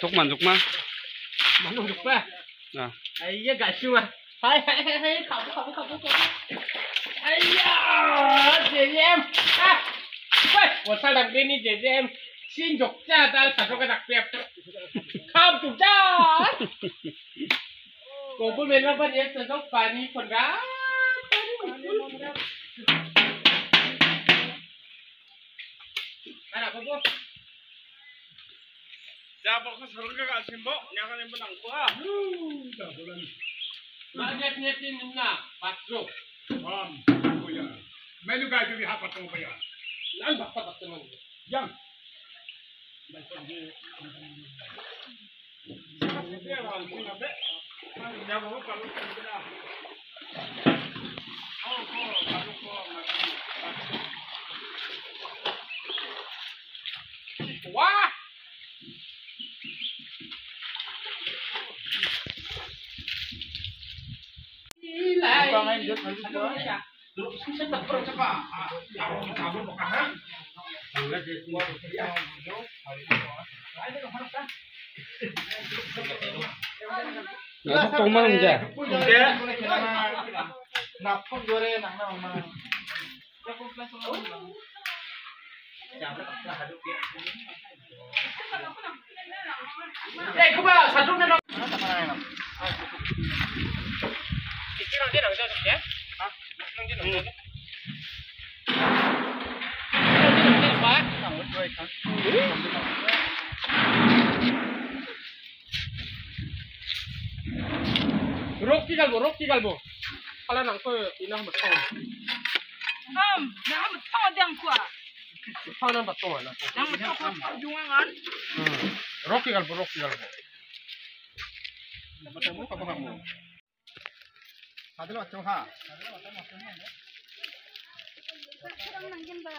man sukma. Manung sukma. Nah. Ayya gasuma. Hai. Kamu. Ayya, JJM. Ah. Woi, 我差点给你JJM 新肉炸弹杀咗個特別。靠住炸。我不明白你這種反應คน㗎。Ada apa? Siapa ke surga kak Simbo? Nyaka yang benang gua. Niat-niatin na, patro. Kuya. Menu ka juga hapat mo pa yan. Nan bakit naman? Yang. Wah! Nggak mana aja. Kuba, satu na. Iki nanti nang jatuh ya? Hah? Nanti nang jatuh. Rocky galbo. Kalau nang ko inang betul. Dah betul dia kuah. Betul nang betul lah. Yang betul perjuangan. Rocky galbo. Bertemu apa kamu? Adil macam ha. Kurang nangkin ba.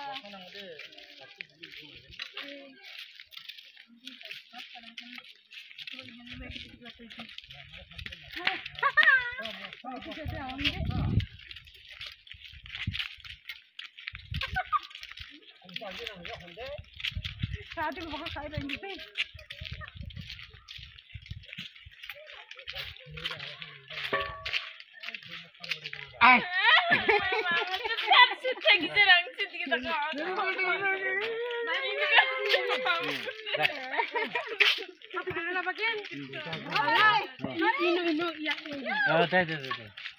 Sabi ko baka kaya rin dito. Ay. Apa na pakin? Ay, ino iya. Oh, dah.